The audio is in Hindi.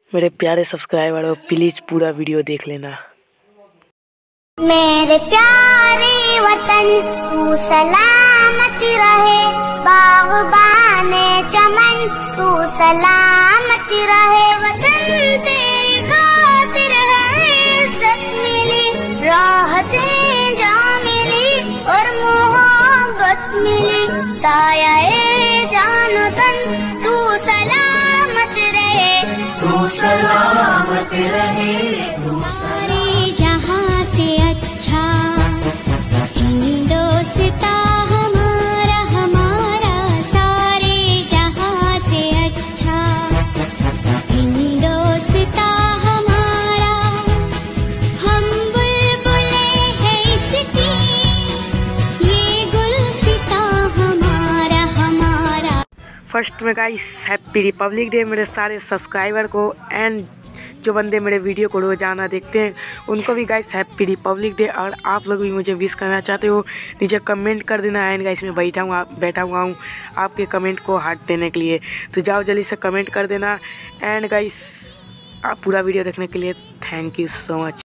मेरे प्यारे सब्सक्राइबर प्लीज पूरा वीडियो देख लेना। मेरे प्यारे वतन तू सलामत रहे, बाग़बाने चमन तू सलामत रहे। वतन तेरी खातिर है इज्जत मिली, राहतें जा मिली और मोहब्बत मिली। साया-ए जान तन तू सलामत रहे, तू सलामत रहे। सारे जहां से अच्छा हिंदोस्तां हमारा, हमारा सारे जहां से अच्छा हिंदोस्तां हमारा। हम बुलबुलें हैं इसकी, ये गुलसितां हमारा, हमारा। फर्स्ट में गाइस हैप्पी रिपब्लिक डे मेरे सारे सब्सक्राइबर को, एंड जो बंदे मेरे वीडियो को रोजाना देखते हैं उनको भी गाइस हैप्पी रिपब्लिक डे। और आप लोग भी मुझे विश करना चाहते हो नीचे कमेंट कर देना। एंड गाइस मैं बैठा हुआ हूँ आपके कमेंट को हार्ट देने के लिए, तो जाओ जल्दी से कमेंट कर देना। एंड गाइस आप पूरा वीडियो देखने के लिए थैंक यू सो मच।